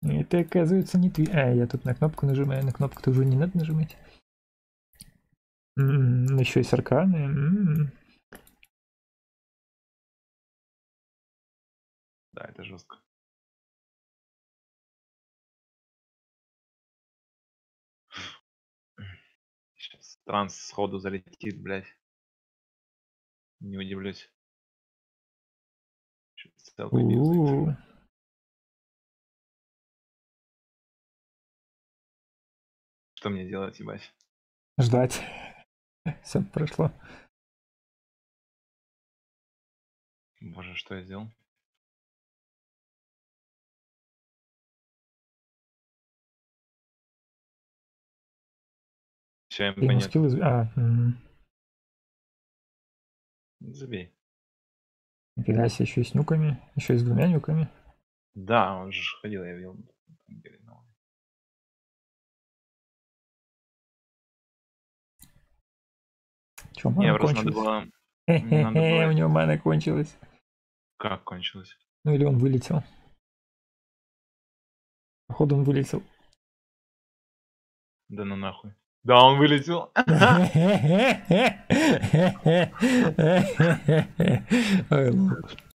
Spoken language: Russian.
Это, оказывается, не ты. А, я тут на кнопку нажимаю, на кнопку-то уже не надо нажимать. Еще и арканы. Да, это жестко. Сейчас транс сходу залетит, блядь. Не удивлюсь. Целый мир залетит. Что мне делать, ебать? Ждать. Все прошло. Боже, что я сделал? Все, МП Ему нет. скиллы... Забей. Нифига себе, еще и с нюками. Еще и с 2 нюками. Да, он же ходил, я видел. Че, Не, мана просто надо кончилась? было... Надо было... У него мана кончилась. Как кончилось? Ну или он вылетел. Походу он вылетел. Да ну нахуй. Да, он вылетел. Ой, лох.